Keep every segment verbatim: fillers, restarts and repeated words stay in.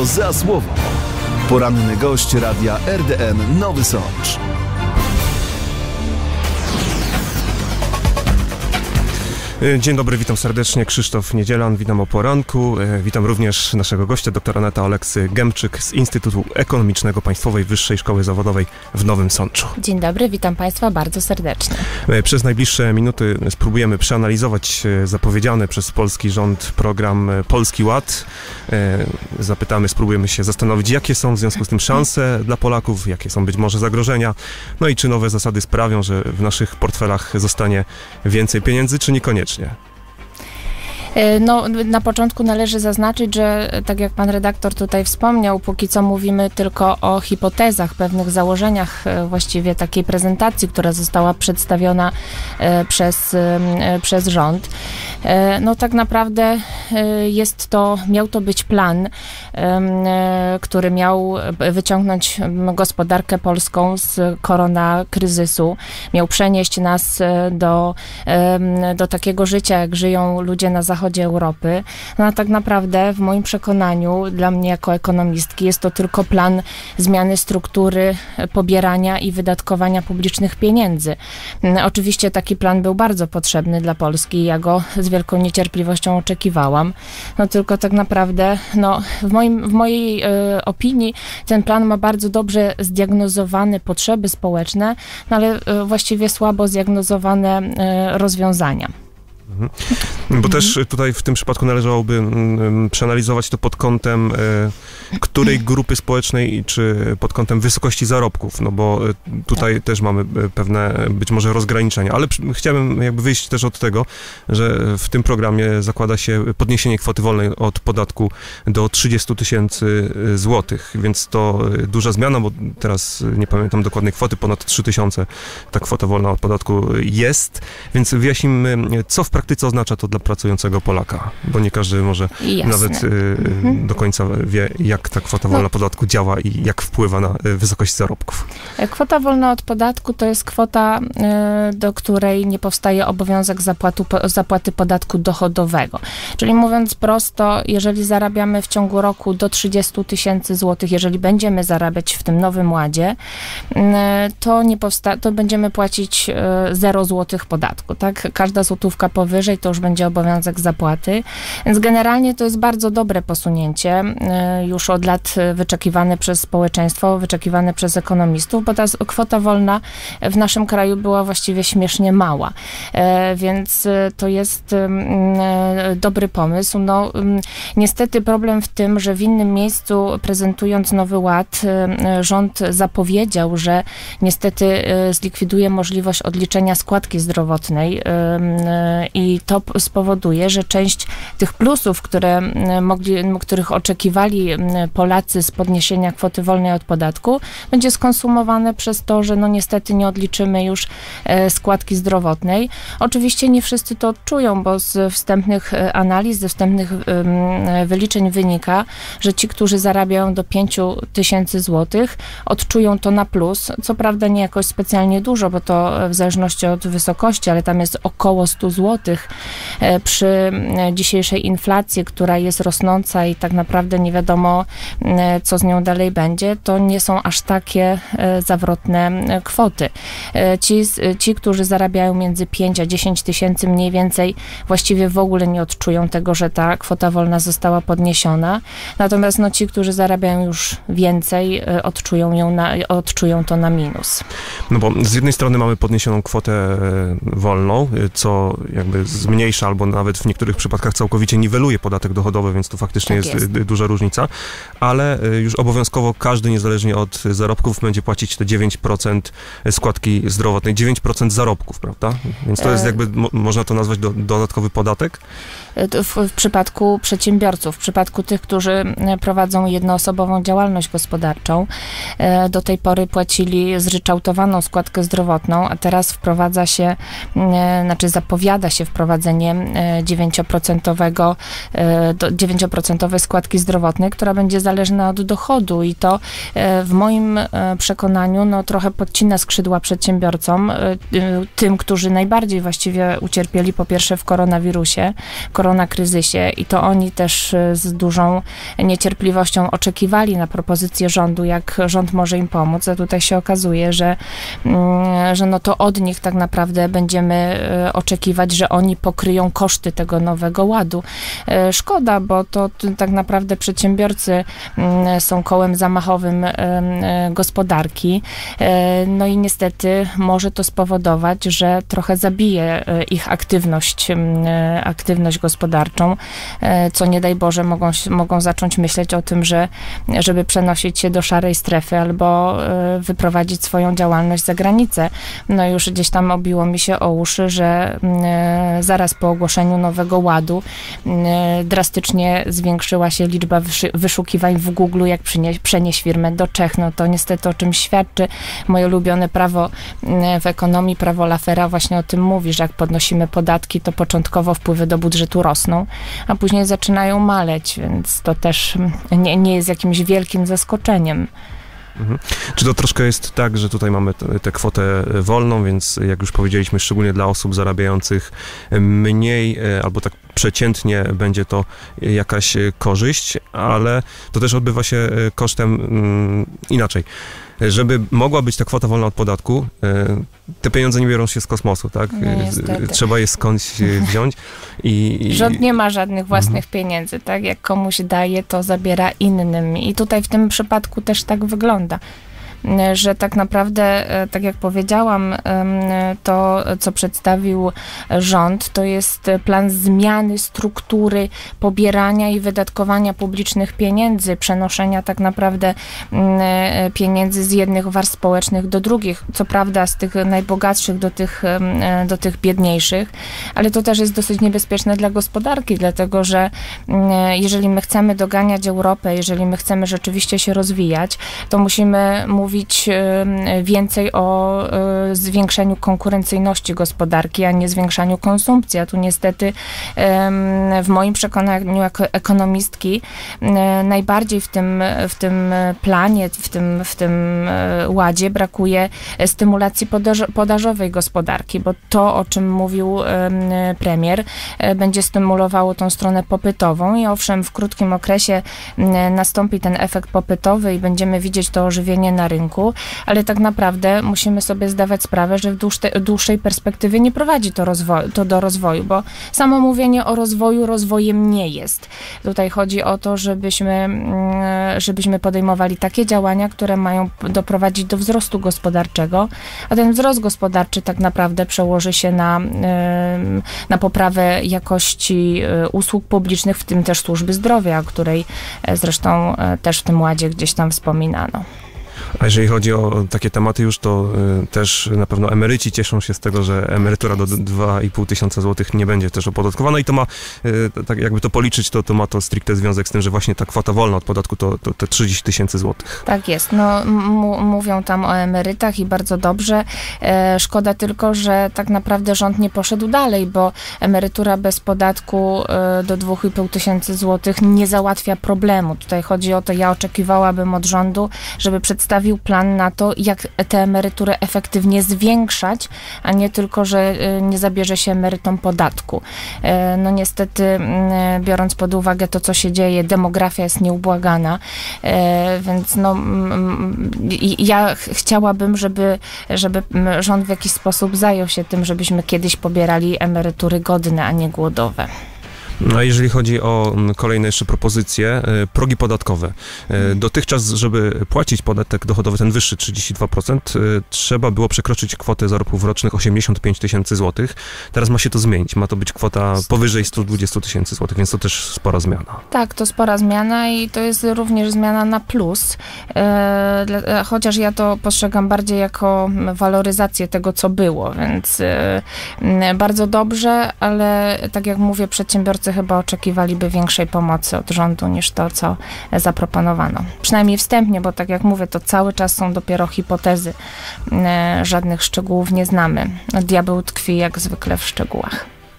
Słowo za słowo. Poranny gość Radia R D N Nowy Sącz. Dzień dobry, witam serdecznie, Krzysztof Niedzielan, witam o poranku. Witam również naszego gościa, dr Aneta Oleksy-Gemczyk z Instytutu Ekonomicznego Państwowej Wyższej Szkoły Zawodowej w Nowym Sączu. Dzień dobry, witam Państwa bardzo serdecznie. Przez najbliższe minuty spróbujemy przeanalizować zapowiedziany przez polski rząd program Polski Ład. Zapytamy, spróbujemy się zastanowić, jakie są w związku z tym szanse dla Polaków, jakie są być może zagrożenia, no i czy nowe zasady sprawią, że w naszych portfelach zostanie więcej pieniędzy, czy niekoniecznie. No, na początku należy zaznaczyć, że tak jak pan redaktor tutaj wspomniał, póki co mówimy tylko o hipotezach, pewnych założeniach właściwie takiej prezentacji, która została przedstawiona przez, przez rząd. No tak naprawdę jest to, miał to być plan, który miał wyciągnąć gospodarkę polską z koronakryzysu, miał przenieść nas do, do takiego życia, jak żyją ludzie na zachodzie Europy. No a tak naprawdę w moim przekonaniu, dla mnie jako ekonomistki, jest to tylko plan zmiany struktury pobierania i wydatkowania publicznych pieniędzy. Oczywiście taki plan był bardzo potrzebny dla Polski, ja go z wielką niecierpliwością oczekiwałam. No tylko tak naprawdę, no w, moim, w mojej e, opinii ten plan ma bardzo dobrze zdiagnozowane potrzeby społeczne, no ale e, właściwie słabo zdiagnozowane e, rozwiązania. Mhm. Bo mhm. też tutaj w tym przypadku należałoby um, przeanalizować to pod kątem e, której grupy społecznej, czy pod kątem wysokości zarobków, no bo tutaj tak. też mamy pewne być może rozgraniczenia, ale przy, chciałbym jakby wyjść też od tego, że w tym programie zakłada się podniesienie kwoty wolnej od podatku do trzydziestu tysięcy złotych, więc to duża zmiana, bo teraz nie pamiętam dokładnej kwoty, ponad trzy tysiące ta kwota wolna od podatku jest, więc wyjaśnijmy, co w praktyce oznacza to dla pracującego Polaka, bo nie każdy może Jasne. nawet y, mhm. do końca wie, jak ta kwota wolna no. podatku działa i jak wpływa na y, wysokość zarobków. Kwota wolna od podatku to jest kwota, y, do której nie powstaje obowiązek zapłatu, po, zapłaty podatku dochodowego. Czyli mówiąc prosto, jeżeli zarabiamy w ciągu roku do trzydziestu tysięcy złotych, jeżeli będziemy zarabiać w tym nowym ładzie, y, to, nie powsta- to będziemy płacić zero złotych podatku. Tak? Każda złotówka powyżej to już będzie obowiązek zapłaty. Więc generalnie to jest bardzo dobre posunięcie, już od lat wyczekiwane przez społeczeństwo, wyczekiwane przez ekonomistów, bo ta kwota wolna w naszym kraju była właściwie śmiesznie mała. Więc to jest dobry pomysł. No, niestety problem w tym, że w innym miejscu, prezentując Nowy Ład, rząd zapowiedział, że niestety zlikwiduje możliwość odliczenia składki zdrowotnej i to spowoduje, że część tych plusów, które mogli, których oczekiwali Polacy z podniesienia kwoty wolnej od podatku, będzie skonsumowane przez to, że no niestety nie odliczymy już składki zdrowotnej. Oczywiście nie wszyscy to odczują, bo z wstępnych analiz, ze wstępnych wyliczeń wynika, że ci, którzy zarabiają do pięciu tysięcy złotych, odczują to na plus. Co prawda nie jakoś specjalnie dużo, bo to w zależności od wysokości, ale tam jest około stu złotych. Przy dzisiejszej inflacji, która jest rosnąca i tak naprawdę nie wiadomo, co z nią dalej będzie, to nie są aż takie zawrotne kwoty. Ci, ci którzy zarabiają między pięć a dziesięć tysięcy mniej więcej, właściwie w ogóle nie odczują tego, że ta kwota wolna została podniesiona. Natomiast no, ci, którzy zarabiają już więcej, odczują, ją na, odczują to na minus. No bo z jednej strony mamy podniesioną kwotę wolną, co jakby zmniejsza albo nawet w niektórych przypadkach całkowicie niweluje podatek dochodowy, więc tu faktycznie tak jest, jest duża różnica, ale już obowiązkowo każdy, niezależnie od zarobków, będzie płacić te dziewięć procent składki zdrowotnej, dziewięć procent zarobków, prawda? Więc to jest jakby, mo- można to nazwać do, dodatkowy podatek? W, w przypadku przedsiębiorców, w przypadku tych, którzy prowadzą jednoosobową działalność gospodarczą, do tej pory płacili zryczałtowaną składkę zdrowotną, a teraz wprowadza się, znaczy zapowiada się wprowadzenie dziewięć procent dziewięć procent składki zdrowotnej, która będzie zależna od dochodu i to w moim przekonaniu no, trochę podcina skrzydła przedsiębiorcom, tym, którzy najbardziej właściwie ucierpieli po pierwsze w koronawirusie, koronakryzysie i to oni też z dużą niecierpliwością oczekiwali na propozycję rządu, jak rząd może im pomóc, a tutaj się okazuje, że, że no to od nich tak naprawdę będziemy oczekiwać, że oni pokryją koszty tego nowego ładu. Szkoda, bo to tak naprawdę przedsiębiorcy są kołem zamachowym gospodarki. No i niestety może to spowodować, że trochę zabije ich aktywność, aktywność gospodarczą, co nie daj Boże mogą, mogą zacząć myśleć o tym, że żeby przenosić się do szarej strefy albo wyprowadzić swoją działalność za granicę. No już gdzieś tam obiło mi się o uszy, że zaraz po ogłoszeniu nowego ładu drastycznie zwiększyła się liczba wyszukiwań w Google, jak przenieść firmę do Czech. No to niestety o czym świadczy. Moje ulubione prawo w ekonomii, prawo Laffera właśnie o tym mówi, że jak podnosimy podatki, to początkowo wpływy do budżetu rosną, a później zaczynają maleć, więc to też nie, nie jest jakimś wielkim zaskoczeniem. Mhm. Czy to troszkę jest tak, że tutaj mamy tę kwotę wolną, więc jak już powiedzieliśmy, szczególnie dla osób zarabiających mniej albo tak przeciętnie będzie to jakaś korzyść, ale to też odbywa się kosztem um, inaczej. Żeby mogła być ta kwota wolna od podatku, te pieniądze nie biorą się z kosmosu, tak? No, trzeba je skądś wziąć. I, i... Rząd nie ma żadnych własnych mhm. pieniędzy, tak? Jak komuś daje, to zabiera innym. I tutaj w tym przypadku też tak wygląda, że tak naprawdę, tak jak powiedziałam, to, co przedstawił rząd, to jest plan zmiany struktury pobierania i wydatkowania publicznych pieniędzy, przenoszenia tak naprawdę pieniędzy z jednych warstw społecznych do drugich, co prawda z tych najbogatszych do tych, do tych biedniejszych, ale to też jest dosyć niebezpieczne dla gospodarki, dlatego że jeżeli my chcemy doganiać Europę, jeżeli my chcemy rzeczywiście się rozwijać, to musimy mówić więcej o zwiększeniu konkurencyjności gospodarki, a nie zwiększaniu konsumpcji. A tu niestety w moim przekonaniu jako ekonomistki najbardziej w tym, w tym planie, w tym, w tym ładzie brakuje stymulacji podażowej gospodarki, bo to, o czym mówił premier, będzie stymulowało tą stronę popytową i owszem, w krótkim okresie nastąpi ten efekt popytowy i będziemy widzieć to ożywienie na rynku, ale tak naprawdę musimy sobie zdawać sprawę, że w dłuższej, dłuższej perspektywie nie prowadzi to, rozwoju, to do rozwoju, bo samo mówienie o rozwoju rozwojem nie jest. Tutaj chodzi o to, żebyśmy, żebyśmy podejmowali takie działania, które mają doprowadzić do wzrostu gospodarczego, a ten wzrost gospodarczy tak naprawdę przełoży się na, na poprawę jakości usług publicznych, w tym też służby zdrowia, o której zresztą też w tym ładzie gdzieś tam wspominano. A jeżeli chodzi o takie tematy już, to y, też na pewno emeryci cieszą się z tego, że emerytura do dwa i pół tysiąca złotych nie będzie też opodatkowana i to ma, y, tak jakby to policzyć, to, to ma to stricte związek z tym, że właśnie ta kwota wolna od podatku to, to te trzydzieści tysięcy złotych. Tak jest, no m- mówią tam o emerytach i bardzo dobrze. E, szkoda tylko, że tak naprawdę rząd nie poszedł dalej, bo emerytura bez podatku e, do dwa i pół tysiąca złotych nie załatwia problemu. Tutaj chodzi o to, ja oczekiwałabym od rządu, żeby przedstawił plan na to, jak tę emeryturę efektywnie zwiększać, a nie tylko, że nie zabierze się emerytom podatku. No niestety, biorąc pod uwagę to, co się dzieje, demografia jest nieubłagana, więc no ja chciałabym, żeby, żeby rząd w jakiś sposób zajął się tym, żebyśmy kiedyś pobierali emerytury godne, a nie głodowe. A jeżeli chodzi o kolejne jeszcze propozycje, progi podatkowe. Dotychczas, żeby płacić podatek dochodowy, ten wyższy trzydzieści dwa procent, trzeba było przekroczyć kwotę zarobków rocznych osiemdziesiąt pięć tysięcy złotych. Teraz ma się to zmienić. Ma to być kwota powyżej sto dwadzieścia tysięcy złotych, więc to też spora zmiana. Tak, to spora zmiana i to jest również zmiana na plus. Chociaż ja to postrzegam bardziej jako waloryzację tego, co było, więc bardzo dobrze, ale tak jak mówię, przedsiębiorcy chyba oczekiwaliby większej pomocy od rządu niż to, co zaproponowano. Przynajmniej wstępnie, bo tak jak mówię, to cały czas są dopiero hipotezy. Żadnych szczegółów nie znamy. Diabeł tkwi jak zwykle w szczegółach.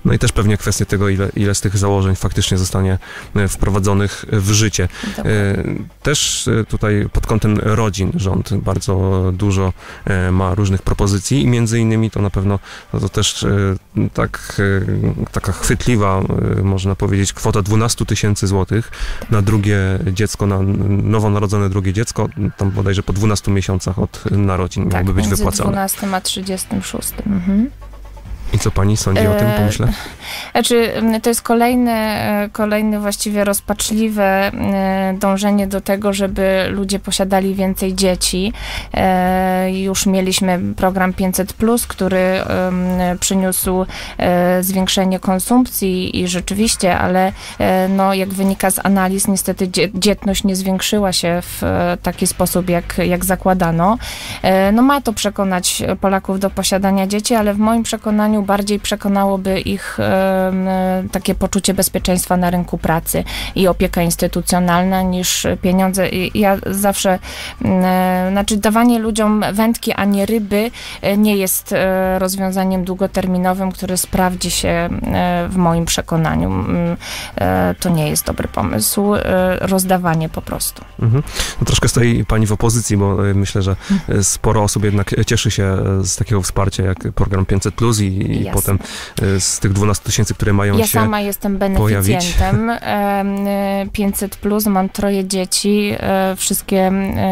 No i też pewnie kwestia tego, ile, ile z tych założeń faktycznie zostanie wprowadzonych w życie. Dokładnie. Też tutaj pod kątem rodzin rząd bardzo dużo ma różnych propozycji i między innymi to na pewno no to też tak, taka chwytliwa, można powiedzieć, kwota dwanaście tysięcy złotych na drugie dziecko, na nowonarodzone drugie dziecko, tam bodajże po dwunastu miesiącach od narodzin tak, miałoby być między wypłacone. dwunastym a trzydziestym szóstym. Mhm. I co pani sądzi o tym pomyśle? Znaczy, to jest kolejne, kolejne właściwie rozpaczliwe dążenie do tego, żeby ludzie posiadali więcej dzieci. Już mieliśmy program pięćset plus, który przyniósł zwiększenie konsumpcji i rzeczywiście, ale no, jak wynika z analiz, niestety dzietność nie zwiększyła się w taki sposób, jak, jak zakładano. No ma to przekonać Polaków do posiadania dzieci, ale w moim przekonaniu bardziej przekonałoby ich e, takie poczucie bezpieczeństwa na rynku pracy i opieka instytucjonalna niż pieniądze. I ja zawsze, e, znaczy dawanie ludziom wędki, a nie ryby e, nie jest e, rozwiązaniem długoterminowym, które sprawdzi się e, w moim przekonaniu. E, to nie jest dobry pomysł. E, rozdawanie po prostu. Mhm. No, troszkę stoi pani w opozycji, bo e, myślę, że e, sporo osób jednak cieszy się z takiego wsparcia jak program pięćset plus i, i potem z tych dwunastu tysięcy, które mają ja się sama jestem beneficjentem pięćset plus, mam troje dzieci, wszystkie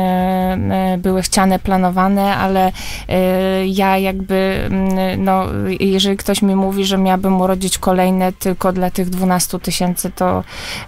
były chciane, planowane, ale ja jakby, no, jeżeli ktoś mi mówi, że miałabym urodzić kolejne tylko dla tych dwunastu tysięcy, to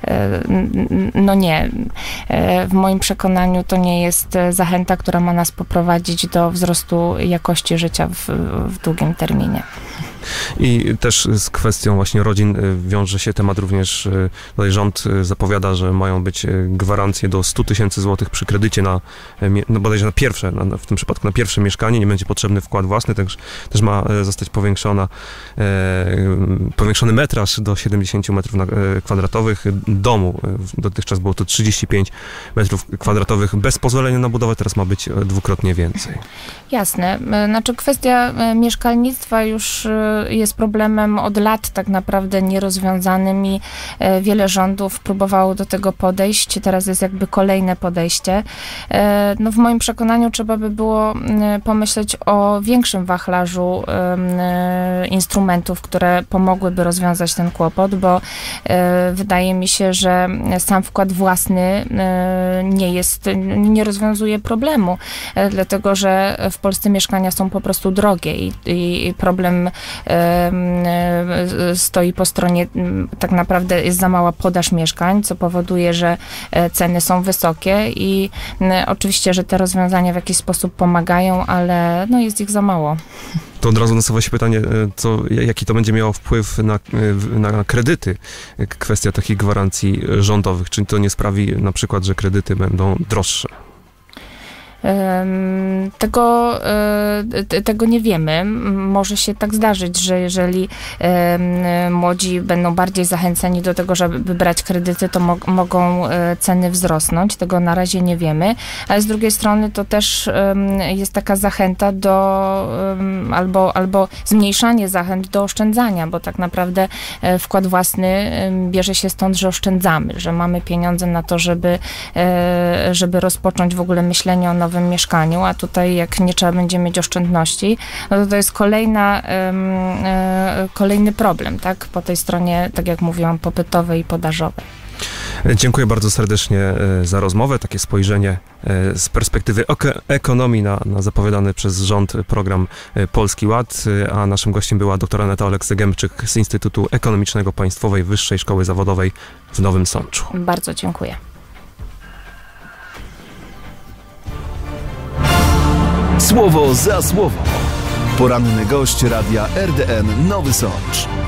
no nie. W moim przekonaniu to nie jest zachęta, która ma nas poprowadzić do wzrostu jakości życia w, w długim terminie. I też z kwestią właśnie rodzin wiąże się temat również, tutaj rząd zapowiada, że mają być gwarancje do stu tysięcy złotych przy kredycie na, no bodajże na pierwsze, na, w tym przypadku na pierwsze mieszkanie, nie będzie potrzebny wkład własny, też, też ma zostać powiększona, e, powiększony metraż do siedemdziesięciu metrów kwadratowych domu. Dotychczas było to trzydzieści pięć metrów kwadratowych bez pozwolenia na budowę, teraz ma być dwukrotnie więcej. Jasne. Znaczy kwestia mieszkalnictwa już jest problemem od lat tak naprawdę nierozwiązanym i wiele rządów próbowało do tego podejść. Teraz jest jakby kolejne podejście. No w moim przekonaniu trzeba by było pomyśleć o większym wachlarzu instrumentów, które pomogłyby rozwiązać ten kłopot, bo wydaje mi się, że sam wkład własny nie jest, nie rozwiązuje problemu, dlatego że w Polsce mieszkania są po prostu drogie i, i problem stoi po stronie, tak naprawdę jest za mała podaż mieszkań, co powoduje, że ceny są wysokie i oczywiście, że te rozwiązania w jakiś sposób pomagają, ale no jest ich za mało. To od razu nasuwa się pytanie, co, jaki to będzie miało wpływ na, na kredyty, kwestia takich gwarancji rządowych. Czy to nie sprawi na przykład, że kredyty będą droższe? Tego, tego nie wiemy. Może się tak zdarzyć, że jeżeli młodzi będą bardziej zachęceni do tego, żeby brać kredyty, to mo- mogą ceny wzrosnąć. Tego na razie nie wiemy, ale z drugiej strony to też jest taka zachęta do albo, albo zmniejszanie zachęt do oszczędzania, bo tak naprawdę wkład własny bierze się stąd, że oszczędzamy, że mamy pieniądze na to, żeby, żeby rozpocząć w ogóle myślenie o nowym mieszkaniu, a tutaj jak nie trzeba będzie mieć oszczędności, no to to jest kolejna, um, e, kolejny problem, tak? Po tej stronie, tak jak mówiłam, popytowej i podażowej. Dziękuję bardzo serdecznie za rozmowę, takie spojrzenie z perspektywy ekonomii na, na zapowiadany przez rząd program Polski Ład, a naszym gościem była doktor Aneta Oleksy-Gębczyk z Instytutu Ekonomicznego Państwowej Wyższej Szkoły Zawodowej w Nowym Sączu. Bardzo dziękuję. Słowo za słowo. Poranny gość radia R D N Nowy Sącz.